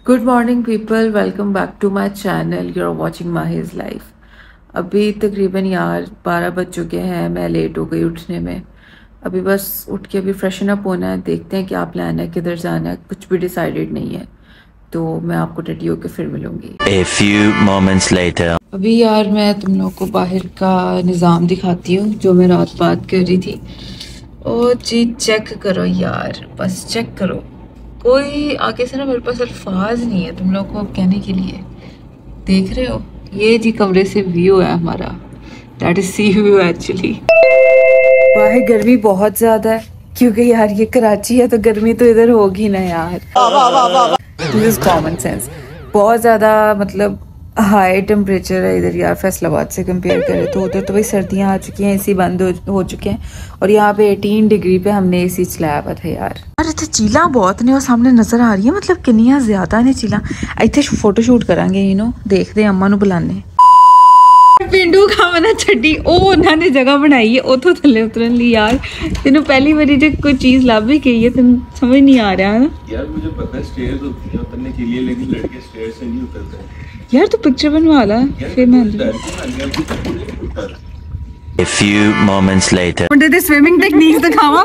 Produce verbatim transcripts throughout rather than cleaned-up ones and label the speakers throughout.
Speaker 1: Good morning people, welcome back to my channel. You are watching Mahi's life. अभी तकरीबन यार बारह बज चुके हैं। मैं लेट हो गई उठने में। अभी बस उठ के अभी फ्रेशन अप होना है। देखते हैं क्या प्लान है, किधर जाना है, कुछ भी डिसाइडेड नहीं है। तो मैं आपको रेडी होकर फिर मिलूंगी।
Speaker 2: A few moments later.
Speaker 1: अभी यार मैं तुम लोग को बाहर का निज़ाम दिखाती हूँ जो मैं रात बात कर रही थी। ओ जी चेक करो यार, बस चेक करो। कोई आगे से ना मेरे पास अल्फाज नहीं है तुम लोग को कहने के लिए। देख रहे हो, ये जी कमरे से व्यू है हमारा। That is sea view actually. बाहर गर्मी बहुत ज्यादा है क्योंकि यार ये कराची है तो गर्मी तो इधर होगी ना यार। This is common sense. बहुत ज्यादा मतलब हाई टेम्परेचर है इधर यार। फैसलाबाद से कंपेयर करें तो उधर तो भाई सर्दियाँ आ चुकी हैं, एसी बंद हो, हो चुके हैं। और यहाँ पे अठारह डिग्री पे हमने एसी चलाया हुआ था यार। और इतने चीला बहुत ने और सामने नजर आ रही है, मतलब किनिया ज्यादा ने चीला। इतने फोटो शूट करांगे यू नो, देखते हैं अम्मा नू बुलाने। पिंडू का मना छड्डी ओ उन्होंने जगह बनाई है उतो थले उतरन ली यार। तेनू पहली बारी जो कोई चीज लब भी गई है तेन समझ नहीं आ रहा है ना
Speaker 3: यार। मुझे पता है स्टेयर्स होती हैं उतरने के लिए, लेकिन लड़के स्टेयर से नहीं उतरते
Speaker 1: यार। तो पिक्चर बनवा ला फिर मैं
Speaker 2: A few moments later.
Speaker 1: मुझे दे स्विमिंग टेक्निक्स दिखावा।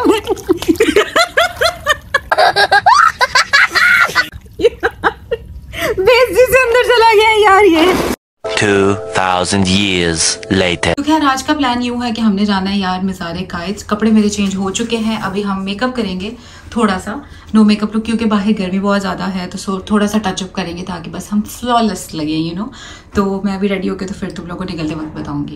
Speaker 1: बेइज्जती से अंदर चला गया यार ये।
Speaker 2: Two thousand years later.
Speaker 1: तो खैर आज का प्लान यूँ है कि हमने जाना है यार मज़ार कायद। कपड़े मेरे चेंज हो चुके हैं। अभी हम मेकअप करेंगे थोड़ा सा, नो मेकअप लुक, क्योंकि बाहर गर्मी बहुत ज़्यादा है तो सो थोड़ा सा टचअप करेंगे ताकि बस हम फ्लॉलेस लगे यू नो। तो मैं अभी रेडी होके तो फिर तुम लोगों को निकलते वक्त बताऊंगी।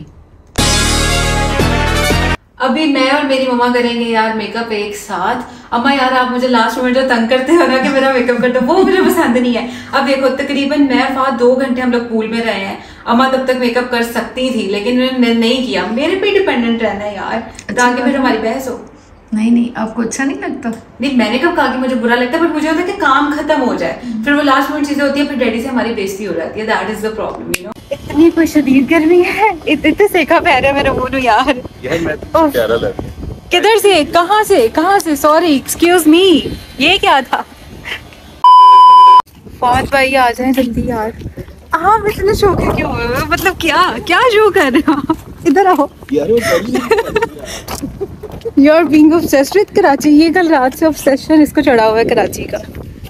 Speaker 1: अभी मैं और मेरी मम्मा करेंगे यार मेकअप एक साथ। अम्मा यार आप मुझे लास्ट मोमेंट जो तंग करते हो ना कि मेरा मेकअप कर दो, वो मुझे पसंद नहीं है। अब देखो तकरीबन मैं फात दो घंटे हम लोग पूल में रहे हैं। अम्मा तब तक मेकअप कर सकती थी लेकिन उन्होंने नहीं किया। मेरे पे डिपेंडेंट रहना है यार ताकि फिर हमारी बहस हो।
Speaker 4: नहीं नहीं आपको अच्छा नहीं लगता?
Speaker 1: नहीं मैंने कब कहा कि मुझे बुरा लगता है, बट मुझे होता है कि काम खत्म हो जाए। फिर वो लास्ट मोमेंट चीजें होती है, फिर डैडी से हमारी बेइज्जती हो जाती है। That is the problem you know. इतनी कोई शदीद गर्मी है, इतने सेका पह रहा है मेरे मुंह यार।
Speaker 3: यार मैं तो प्यारा लग रहा है।
Speaker 1: किधर से, कहाँ से, कहाँ से? सॉरी एक्सक्यूज मी, ये क्या था? फौज भाई आ जाए जल्दी यार। आप इतने शौक क्यों हुए? मतलब क्या क्या शो कर रहे हो? इधर आओ
Speaker 3: यार।
Speaker 1: You are being obsessed with Karachi. ये कल रात से ऑब्सेशन इसको चढ़ा हुआ है कराची का।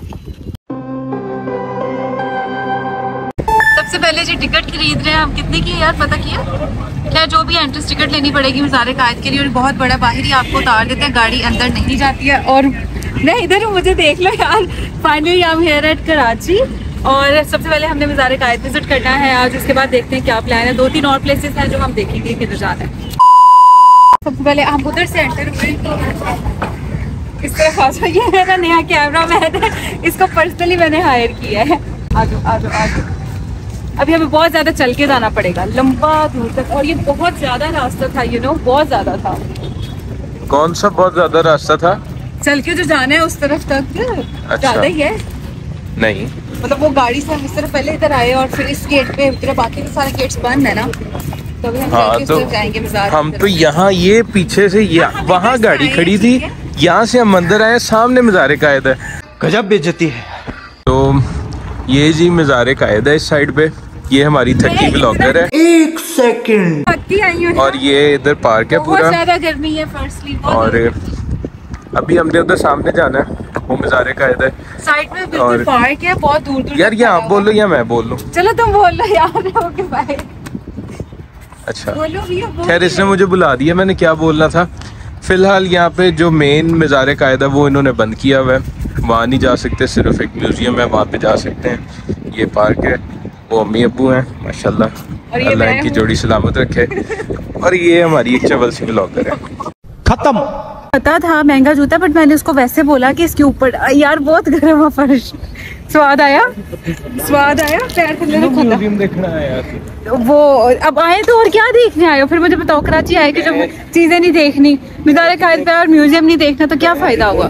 Speaker 1: सबसे पहले जो टिकट खरीद रहे हैं हम, कितने की है यार पता किया? क्या जो भी एंट्रेंस टिकट लेनी पड़ेगी मज़ार कायद के लिए, और बहुत बड़ा बाहर ही आपको उतार देते हैं, गाड़ी अंदर नहीं जाती है। और नहीं इधर मुझे देख लो यार, finally I am here at Karachi. और सबसे पहले हमने मज़ार कायद विजिट करना है आज। उसके बाद देखते हैं क्या प्लान है। दो तीन और प्लेसेस हैं जो हम देखेंगे किधर जाना है। सबसे पहले हम उधर से एंटर हुए इस तरफ आ जाओ। ये मेरा नया कैमरा मैन है, इसको पर्सनली मैंने हायर किया है। आ जाओ आ जाओ आ जाओ। अभी हमें बहुत ज्यादा चल के जाना पड़ेगा, लंबा दूर तक। और ये बहुत ज्यादा रास्ता था यू नो, बहुत ज्यादा था।
Speaker 3: कौन सा बहुत ज्यादा रास्ता था?
Speaker 1: चल के जो जाना है उस तरफ तक
Speaker 3: अच्छा।
Speaker 1: ज्यादा ही है।
Speaker 3: नहीं
Speaker 1: मतलब वो गाड़ी से हम इस तरफ पहले इधर आए और फिर इस गेट पे उतरे, बाकी तो सारे गेट्स बंद है ना। तो अभी हम
Speaker 3: हाँ,
Speaker 1: इस
Speaker 3: तो
Speaker 1: तरफ जाएंगे बाजार।
Speaker 3: हम तो यहाँ ये पीछे से या, वहाँ गाड़ी खड़ी थी, यहाँ से हम अंदर आए, सामने मज़ार कायद है। गजब बेइज्जती है। तो ये जी मज़ार कायद है इस साइड पे। ये हमारी थकी ब्लॉगर है। एक सेकंड
Speaker 1: थकी आई हूँ। और
Speaker 3: ये इधर पार्क है पूरा।
Speaker 1: बहुत ज्यादा गर्मी है फर्स्टली।
Speaker 3: और अभी हमने उधर सामने जाना है, वो मज़ार कायद है।
Speaker 1: साइड में बिल्कुल पार्क है, बहुत दूर दूर।
Speaker 3: यार ये आप बोलो या मैं बोल लूं?
Speaker 1: चलो तुम बोल लो यार। Okay bye.
Speaker 3: अच्छा
Speaker 1: बोलो भैया।
Speaker 3: खैर इसने मुझे बुला दिया, मैंने क्या बोलना था। फिलहाल यहाँ पे जो मेन मज़ार कायद है वो इन्होंने बंद किया हुआ है, वहाँ नहीं जा सकते। सिर्फ एक म्यूजियम है, वहाँ पे जा सकते हैं। ये पार्क है, वो अम्मी अब्बू हैं माशाल्लाह, अल्लाह इनकी जोड़ी सलामत रखे। और ये हमारी एक चवल सी ब्लॉगर है। खत्म। पता था महंगा जूता, बट मैंने उसको वैसे बोला कि इसके ऊपर यार बहुत गर्म है फर्श। स्वाद आया, स्वाद आया। पैर थल्ले रखा था। देखना है यार वो। अब आए तो और क्या देखने आए हो? फिर मुझे बताओ कराची आए कि जब चीजें नहीं देखनी, मज़ार कायद पे और म्यूजियम नहीं देखना तो क्या फायदा हुआ?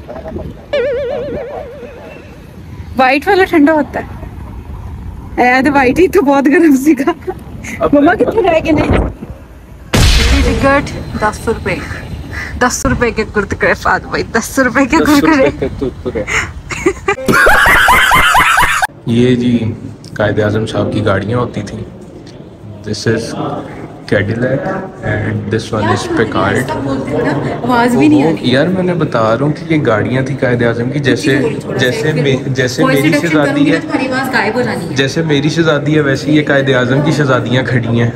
Speaker 3: वाइट वाला ठंडा होता है, वाइट ही तो बहुत गर्म सी का। मम्मा कितने रह गए? नहीं टिकट दस रुपए दस रुपए के कुरकुरे। फाद भाई दस रुपए के कुरकुरे। ये जी कायद आज़म साहब की गाड़ियाँ होती थी। This is Cadillac and this one is Packard.
Speaker 1: आवाज भी नहीं आ रही
Speaker 3: यार मैंने बता रहा हूँ कि ये गाड़ियाँ थी कायद आज़म की, जैसे जैसे मे, जैसे मेरी शहजादी है, जैसे मेरी शहजादी है वैसे ये कायद आज़म की शहजादियाँ खड़ी हैं।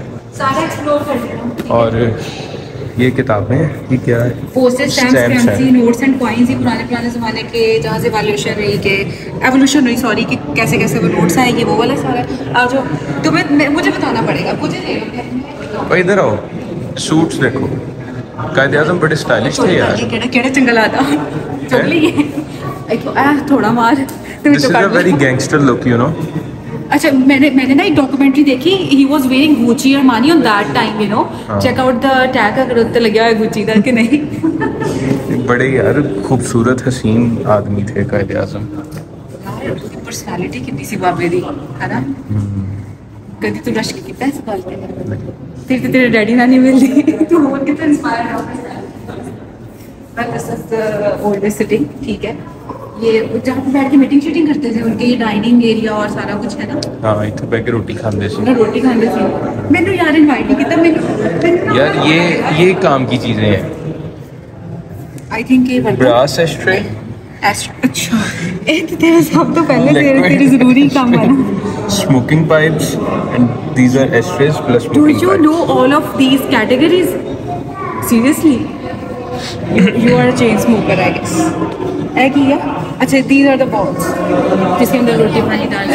Speaker 3: और ये किताबें, ये क्या है?
Speaker 1: Postage, stamps, currency, notes and coins, ये पुराने पुराने ज़माने के जहाँ से वैल्यूएशन रही के एवोल्यूशन रही सॉरी कि कैसे कैसे वो नोट्स आए, ये वो वाला सारा। अब जो तुम्हें मुझे बताना पड़ेगा, मुझे
Speaker 3: भाई इधर आओ, सूट्स देखो, कायद आज़म बड़े स्टाइलिश थे यार।
Speaker 1: केड़ा केड़ा चंगला था चुगली है थोड़ा मार।
Speaker 3: This is a very gangster look, you know.
Speaker 1: अच्छा मैंने मैंने ना एक डॉक्यूमेंट्री देखी, ही वाज वेयरिंग गुची और मानी on that time, you know. Check out the tag अगर उत्ते लगे हुआ है गुची का कि नहीं।
Speaker 3: बड़े यार खूबसूरत हसीन आदमी थे कायद आज़म।
Speaker 1: यार पर्सनालिटी कितनी सी बाबे दी है ना। कभी तू रश कितना इस बात पे तेरे तो तेरे डैडी ना नहीं मिलती तू और कितना इंस्पायर्ड हो। But this is the oldest sitting, ठीक है। ये जहाँ पे बैठ के मीटिंग शीटिंग करते थे उनके ये डाइनिंग एरिया और सारा कुछ है ना।
Speaker 3: हाँ इतने बैठ के रोटी खाते थे।
Speaker 1: मैं रोटी खाते थे। मैंने यार इनवाइट नहीं किया मैंने
Speaker 3: यार ये ये काम की चीजें हैं।
Speaker 1: आई थिंक ये
Speaker 3: ब्रास एस्ट्रे।
Speaker 1: अच्छा ये तो तेरे सब तो पहले तेरे तेरे जरूरी काम वाला।
Speaker 3: Smoking pipes and these are ashtrays plus smoking
Speaker 1: pipes. Do you know all of these categories? Seriously you are a chain smoker I guess. है कि या अच्छा दीज आर द बॉल्स जिसके अंदर रोटी पानी डाल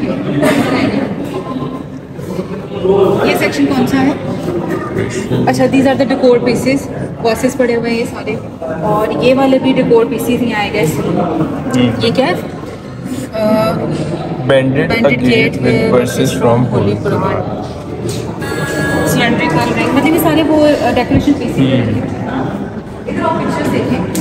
Speaker 1: ये सेक्शन कौन सा है? अच्छा these are the decor pieces, boxes पड़े हुए हैं ये सारे। और ये वाले भी डेकोर पीसेस ही आए गए। ये क्या है?
Speaker 3: Banded gate with verses from holy
Speaker 1: cylindrical ring, मतलब ये सारे वो डेकोरेशन पीसेस हैं। इधर आप पिक्चर्स देखें।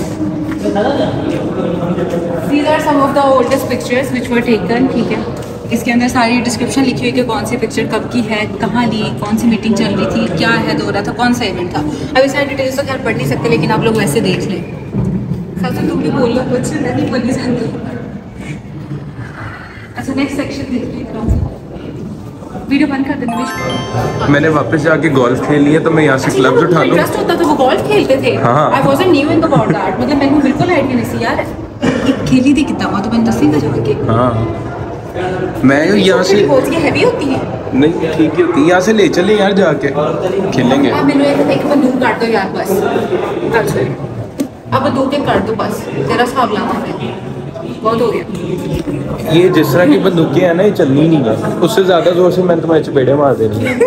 Speaker 1: These are some of the oldest pictures which were taken, ठीक है। इसके अंदर सारी डिस्क्रिप्शन लिखी हुई कि कौन सी पिक्चर कब की है, कहाँ ली, कौन सी मीटिंग चल रही थी, क्या है दो रहा था, कौन सा इवेंट था। अब सारी डिटेल्स तो खैर पढ़ नहीं सकते लेकिन आप लोग वैसे देख लें। साथ तुम भी बोल लो कुछ, मैं नहीं बोलनी चाहती। अच्छा नेक्स्ट सेक्शन देखिए। वीडियो बंद कर देना।
Speaker 3: मैंने वापस जाके गोल्फ खेल लिया तो मैं यहाँ से क्लब्स उठा लूँ।
Speaker 1: इंटरेस्ट होता था वो गोल्फ खेलते थे।
Speaker 3: हाँ।
Speaker 1: I wasn't new in about that, मतलब मैंने बिल्कुल आइडिया नहीं थी यार। एक खेली थी कितना तो मैंने दसी का जाके।
Speaker 3: हाँ मैं यहाँ से
Speaker 1: बहुत ही हैवी होती है।
Speaker 3: नहीं ठीक है होती, यहाँ से ले चले यार जाके खेलेंगे।
Speaker 1: अब मैंने एक एक बंदूक काट दो यार बस। अच्छा अब बंदूक एक काट दो बस, तेरा हिसाब लाना है बहुत हो गया।
Speaker 3: ये जिस तरह की बंदूकें हैं ना ये चलनी नहीं है, उससे ज्यादा जोर से मैंने तुम्हारे चपेड़े मार देनी है।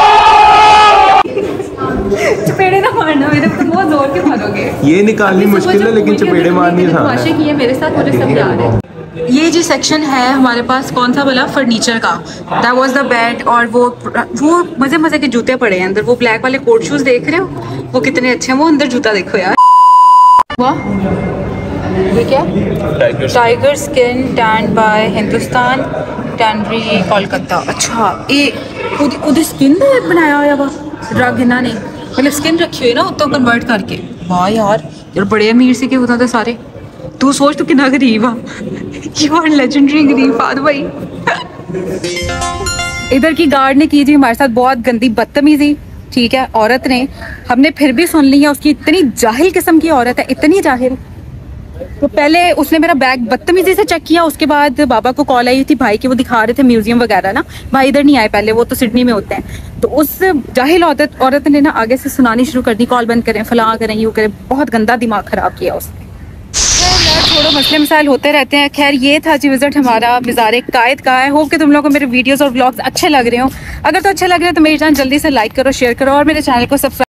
Speaker 1: चपेड़े ना मारना, मेरे को बहुत जोर के मारोगे।
Speaker 3: ये निकालनी मुश्किल है लेकिन चपेड़े मारनी आसान है।
Speaker 1: की है मेरे साथ, मुझे सब याद है। ये जी सेक्शन है हमारे पास कौन सा वाला फर्नीचर का। दैट वाज द बेड और वो वो मजे मजे के जूते पड़े हैं अंदर। वो ब्लैक वाले कोट शूज देख रहे हो वो कितने अच्छे हैं। वो अंदर जूता देखो यार। वाह ये क्या? Tiger skin tanned by Hindustan tannery Kolkata. अच्छा ये उधर स्किन भी बनाया हुआ वा रग इन्होंने, मतलब स्किन रखी हुई ना तो कन्वर्ट करके। वाह यार यार बड़े अमीर से के होता था सारे। तू सोच तू कितना गरीब आ। यू आर लेजेंडरी गरीब फाद भाई। इधर की गार्ड ने की जी हमारे साथ बहुत गंदी बदतमीजी, ठीक है। औरत ने, हमने फिर भी सुन ली है। उसकी इतनी जाहिल किस्म की औरत है, इतनी जाहिल। तो पहले उसने मेरा बैग बदतमीजी से चेक किया, उसके बाद बाबा को कॉल आई थी भाई की, वो दिखा रहे थे म्यूजियम वगैरह ना। भाई इधर नहीं आए पहले, वो तो सिडनी में होते हैं। तो उस जाहिल औरत औरत ने ना आगे से सुनानी शुरू कर दी, कॉल बंद करें, फलां करें, यूँ करें। बहुत गंदा दिमाग खराब किया उसने। यार छोड़ो, मसले मसाइल होते रहते हैं। खैर ये था जी विजिट हमारा मज़ार कायद का। है होप कि तुम लोगों को मेरे वीडियोस और व्लॉग्स अच्छे लग रहे हो। अगर तो अच्छे लग रहे हैं तो मेरे चैनल जल्दी से लाइक करो, शेयर करो और मेरे चैनल को सब्सक्राइब